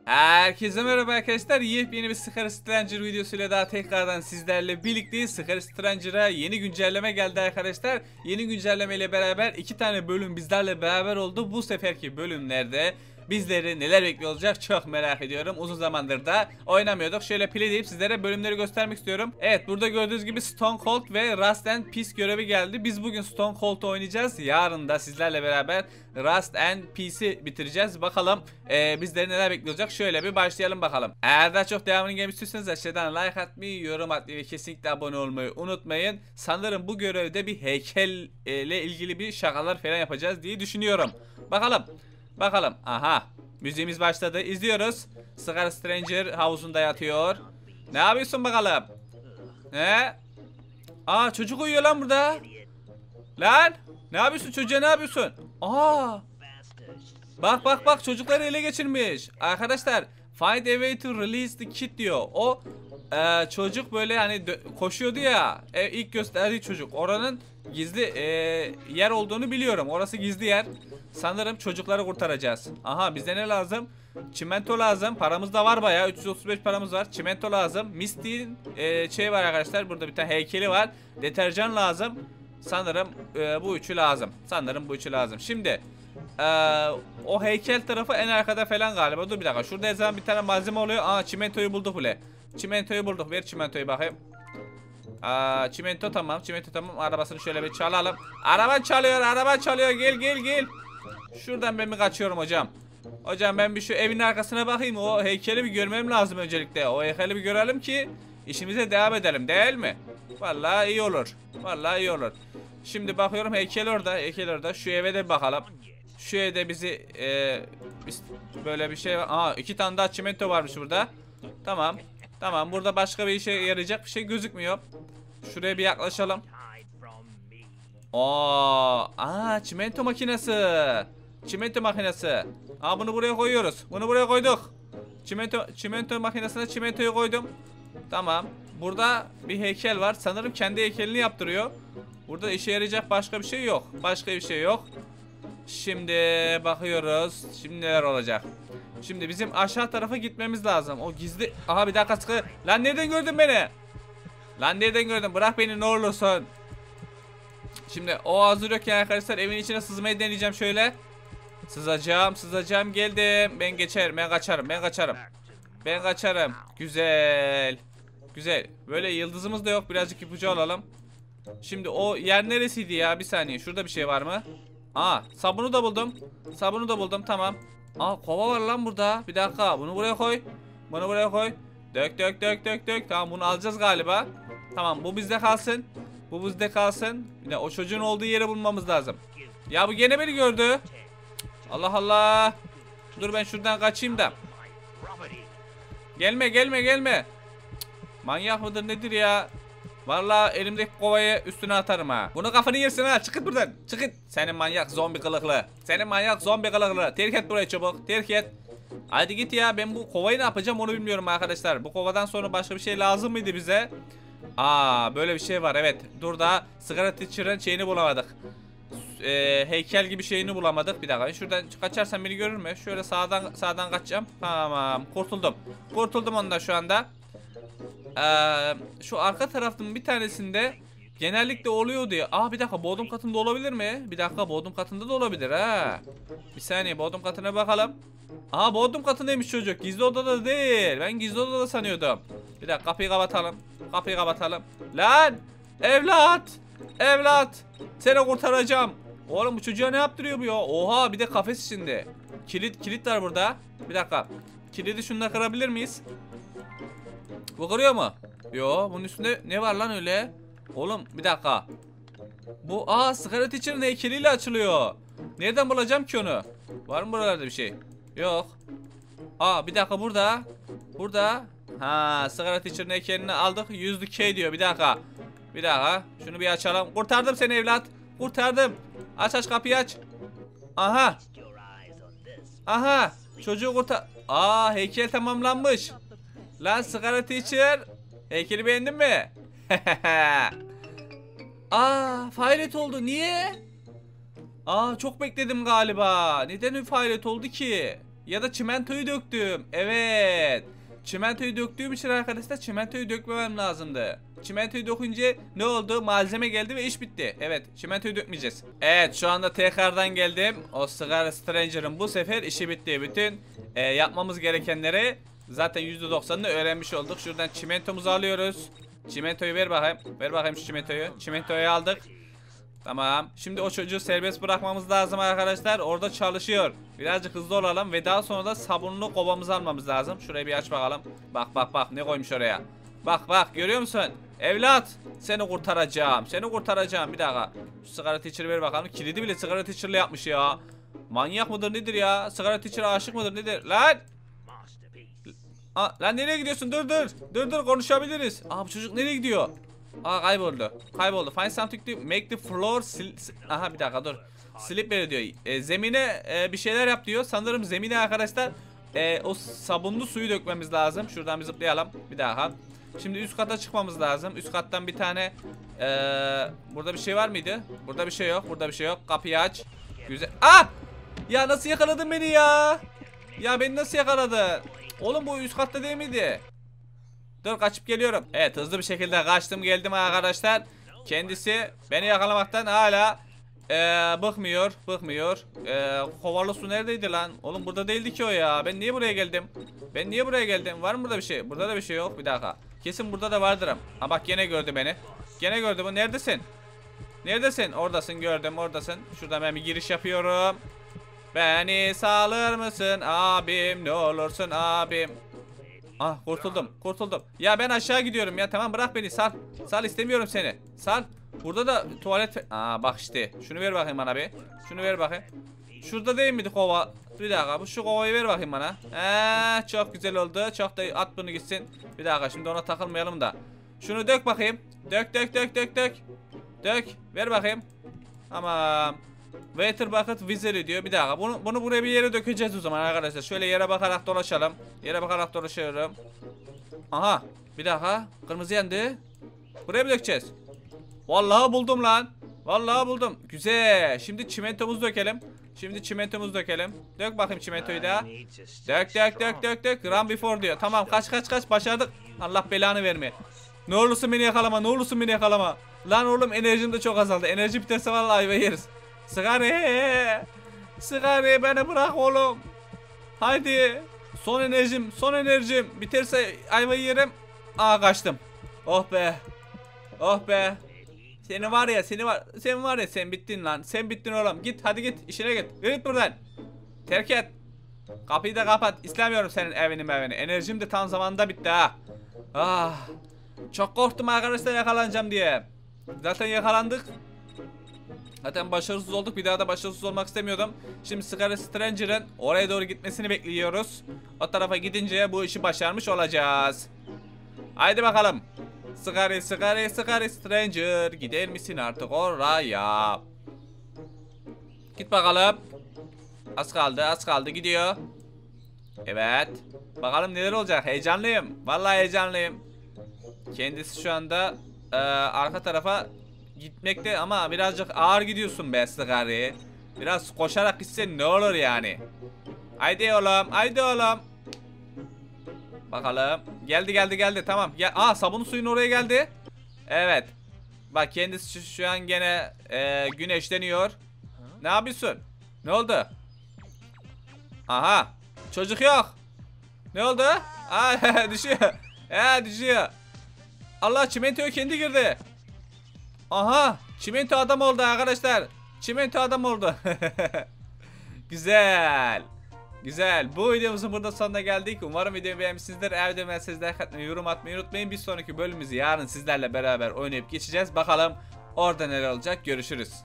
Herkese merhaba arkadaşlar. Yepyeni bir Scar Stranger videosuyla daha tekrardan sizlerle birlikteyiz. Scar Stranger'a yeni güncelleme geldi arkadaşlar. Yeni güncelleme ile beraber 2 tane bölüm bizlerle beraber oldu. Bu seferki bölümlerde bizleri neler bekliyor olacak çok merak ediyorum. Uzun zamandır da oynamıyorduk. Şöyle play deyip sizlere bölümleri göstermek istiyorum. Evet, burada gördüğünüz gibi Stone Cold ve Rust and Peace görevi geldi. Biz bugün Stone Cold'u oynayacağız. Yarın da sizlerle beraber Rust and Peace'i bitireceğiz. Bakalım bizleri neler bekliyor olacak. Şöyle bir başlayalım bakalım. Eğer daha çok devamını gelmek istiyorsanız aşağıdan like atmayı, yorum atmayı ve kesinlikle abone olmayı unutmayın. Sanırım bu görevde bir heykel ile ilgili bir şakalar falan yapacağız diye düşünüyorum. Bakalım. Bakalım. Aha. Müziğimiz başladı. İzliyoruz. Scar Stranger havuzunda yatıyor. Ne yapıyorsun bakalım? Ne? Aa, çocuk uyuyor lan burada. Lan. Ne yapıyorsun çocuğa, ne yapıyorsun? Aa. Bak bak bak, çocukları ele geçirmiş. Arkadaşlar, find a way to release the kid diyor. O çocuk böyle hani koşuyordu ya. İlk gösterdiği çocuk. Oranın gizli yer olduğunu biliyorum. Orası gizli yer. Sanırım çocukları kurtaracağız. Aha, bize ne lazım? Çimento lazım. Paramız da var bayağı. 335 paramız var. Çimento lazım. Misty'nin şey var arkadaşlar. Burada bir tane heykeli var. Deterjan lazım. Sanırım bu üçü lazım. Sanırım bu üçü lazım. Şimdi o heykel tarafı en arkada falan galiba. Dur bir dakika. Şurada her zaman bir tane malzeme oluyor. Aa, çimentoyu bulduk bile. Çimentoyu bulduk. Ver çimentoyu bakayım. Çimento tamam. Çimento tamam. Arabasını şöyle bir çalalım. Araba çalıyor. Araba çalıyor. Gel gel gel. Şuradan ben mi kaçıyorum hocam? Hocam ben bir şu evin arkasına bakayım. O heykeli bir görmem lazım öncelikle. O heykeli bir görelim ki işimize devam edelim, değil mi? Vallahi iyi olur. Vallahi iyi olur. Şimdi bakıyorum, heykel orada. Heykel orada. Şu eve de bakalım. Şu evde bizi böyle bir şey var. Aa, 2 tane daha çimento varmış burada. Tamam. Tamam, burada başka bir işe yarayacak bir şey gözükmüyor. Şuraya bir yaklaşalım. Çimento makinesi. Çimento makinesi. Bunu buraya koyuyoruz. Bunu buraya koyduk. Çimento makinesine çimentoyu koydum. Tamam. Burada bir heykel var. Sanırım kendi heykelini yaptırıyor. Burada işe yarayacak başka bir şey yok. Başka bir şey yok. Şimdi bakıyoruz. Şimdi neler olacak? Şimdi bizim aşağı tarafa gitmemiz lazım. O gizli... Aha, bir dakika sıkı. Lan nereden gördün beni? Lan nereden gördün? Bırak beni ne olursun. Şimdi o hazır yokken arkadaşlar evin içine sızmayı deneyeceğim şöyle. Sızacağım, geldim. Ben geçerim, ben kaçarım, ben kaçarım. Ben kaçarım. Güzel. Güzel. Böyle yıldızımız da yok, birazcık ipucu alalım. Şimdi o yer neresiydi ya? Bir saniye, şurada bir şey var mı? Sabunu da buldum. Sabunu da buldum, tamam. Kova var lan burada. Bir dakika, bunu buraya koy. Bunu buraya koy. Dök. Tamam, bunu alacağız galiba. Tamam, bu bizde kalsın. Bu bizde kalsın. Bir de o çocuğun olduğu yeri bulmamız lazım. Ya bu gene beni gördü. Allah Allah. Dur ben şuradan kaçayım da. Gelme. Manyak mıdır nedir ya? Vallahi elimdeki kovayı üstüne atarım ha. Bunu kafanı yersin ha. Çıkıt buradan. Çıkıt. Senin manyak zombi kılıklı. Terk et burayı çabuk. Terk et. Hadi git ya. Ben bu kovayı ne yapacağım onu bilmiyorum arkadaşlar. Bu kovadan sonra başka bir şey lazım mıydı bize? Böyle bir şey var, evet. Dur da sigara teacher'ın şeyini bulamadık. Heykel gibi şeyini bulamadık. Bir dakika, şuradan kaçarsam beni görür mü? Şöyle sağdan kaçacağım. Tamam, kurtuldum ondan şu anda. Şu arka tarafın bir tanesinde genellikle oluyordu ya. Bir dakika, bodrum katında olabilir mi? Bir dakika, bodrum katında da olabilir ha. Bir saniye, bodrum katına bakalım. Bodrum katındaymış çocuk. Gizli odada değil. Ben gizli odada sanıyordum. Bir dakika, kapıyı kapatalım. Lan evlat seni kurtaracağım. Oğlum bu çocuğa ne yaptırıyor bu ya? Oha, bir de kafes içinde. Kilit var burada. Bir dakika. Kilidi şununla kırabilir miyiz? Bu kırıyor mu? Yo, bunun üstünde ne var lan öyle? Oğlum bir dakika. Bu sigara teacher'ın heykeliyle açılıyor. Nereden bulacağım ki onu? Var mı buralarda bir şey? Yok. Bir dakika, burada. Sigara teacher'ın heykelini aldık. 100K diyor. Bir dakika. Şunu bir açalım. Kurtardım seni evlat. Kurtardım. Aç kapıyı aç. Aha. Çocuğu kurtar. Heykel tamamlanmış. Lan sigara teacher. Heykeli beğendin mi? Failet oldu. Niye? Çok bekledim galiba. Neden failet oldu ki? Ya da çimentoyu döktüm. Evet. Çimentoyu döktüğüm için arkadaşlar çimentoyu dökmemem lazımdı. Çimentoyu dökünce ne oldu? Malzeme geldi ve iş bitti. Evet, çimentoyu dökmeyeceğiz. Evet, şu anda tekrardan geldim. O Sigara Stranger'ın bu sefer işi bitti. Bütün yapmamız gerekenleri zaten %90'ını öğrenmiş olduk. Şuradan çimentomuzu alıyoruz. Çimentoyu ver bakayım. Ver bakayım şu çimentoyu. Çimentoyu aldık. Tamam. Şimdi o çocuğu serbest bırakmamız lazım arkadaşlar. Orada çalışıyor. Birazcık hızlı olalım ve daha sonra da sabunlu kovamızı almamız lazım. Şurayı bir aç bakalım. Bak bak bak ne koymuş oraya. Bak bak görüyor musun? Evlat seni kurtaracağım. Seni kurtaracağım. Bir dakika. Şu sigara teacher'ı ver bakalım. Kilidi bile sigara teacher'la yapmış ya. Manyak mıdır nedir ya? Sigara teacher'a aşık mıdır nedir? Lan! Lan nereye gidiyorsun? Dur dur. Dur dur konuşabiliriz. Bu çocuk nereye gidiyor? Kayboldu. Kayboldu. Find something to make the floor aha bir dakika dur. Slippery diyor. Zemine bir şeyler yap diyor. Sanırım zemine arkadaşlar o sabunlu suyu dökmemiz lazım. Şuradan bir zıplayalım. Bir daha. Şimdi üst kata çıkmamız lazım. Üst kattan bir tane burada bir şey var mıydı? Burada bir şey yok. Burada bir şey yok. Kapıyı aç. Güzel. Ya nasıl yakaladın beni ya? Ya beni nasıl yakaladın? Oğlum bu üst katta değil miydi? Dur kaçıp geliyorum. Evet hızlı bir şekilde kaçtım geldim arkadaşlar. Kendisi beni yakalamaktan hala bıkmıyor. Kovalı su neredeydi lan? Oğlum burada değildi ki o ya. Ben niye buraya geldim? Var mı burada bir şey? Burada da bir şey yok. Bir dakika. Kesin burada da vardırım. Bak gene gördü beni. Gene gördü bu. Neredesin? Neredesin? Oradasın gördüm oradasın. Şuradan ben bir giriş yapıyorum. Beni sağlar mısın abim? Ne olursun abim. Kurtuldum. Ya ben aşağı gidiyorum ya. Tamam bırak beni sal. Sal istemiyorum seni. Sal. Burada da tuvalet. Bak işte. Şunu ver bakayım bana bir. Şunu ver bakayım. Şurada değil miydi kova? Bir dakika. Şu kovayı ver bakayım bana. Çok güzel oldu. Çok da at bunu gitsin. Bir dakika şimdi ona takılmayalım da. Şunu dök bakayım. Dök. Dök. Ver bakayım. Tamam. Water bucket wizard diyor. Bir dakika. Bunu buraya bir yere dökeceğiz o zaman arkadaşlar. Şöyle yere bakarak dolaşalım. Yere bakarak dolaşıyorum. Aha. Bir dakika. Kırmızı yandı. Buraya mı dökeceğiz? Vallahi buldum lan. Vallahi buldum. Güzel. Şimdi çimentomuzu dökelim. Dök bakayım çimentoyu da. Dök. Run before diyor. Tamam kaç. Başardık. Allah belanı verme. Ne olursun beni yakalama. Lan oğlum enerjim de çok azaldı. Enerji biterse vallahi ayva yeriz. Sigara beni bırak oğlum. Haydi. Son enerjim. Biterse ayva yerim. Kaçtım. Oh be. Sen bittin lan. Sen bittin oğlum. Hadi git işine git. Git buradan. Terk et. Kapıyı da kapat. İstemiyorum senin evini. Enerjim de tam zamanında bitti ha. Çok korktum arkadaşlar yakalanacağım diye. Zaten yakalandık. Zaten başarısız olduk. Bir daha da başarısız olmak istemiyordum. Şimdi Sigara Stranger'ın oraya doğru gitmesini bekliyoruz. O tarafa gidince bu işi başarmış olacağız. Haydi bakalım. Sigara Stranger. Gider misin artık oraya? Git bakalım. Az kaldı gidiyor. Evet. Bakalım neler olacak. Heyecanlıyım. Vallahi heyecanlıyım. Kendisi şu anda arka tarafa gitmekte ama birazcık ağır gidiyorsun be Sigara. Biraz koşarak gitsen ne olur yani. Haydi oğlum. Bakalım. Geldi. Tamam. Sabun suyun oraya geldi. Evet. Bak kendisi şu an gene güneşleniyor. Ne yapıyorsun? Ne oldu? Aha. Çocuk yok. Ne oldu? Düşüyor. Düşüyor. Allah çimentoya kendi girdi. Aha. Çimento adam oldu arkadaşlar. Güzel. Bu videomuzun burada sonuna geldik. Umarım videomu beğenmişsinizdir. Eğer videomu beğendiyseniz yorum atmayı unutmayın. Bir sonraki bölümümüzü yarın sizlerle beraber oynayıp geçeceğiz. Bakalım orada neler olacak. Görüşürüz.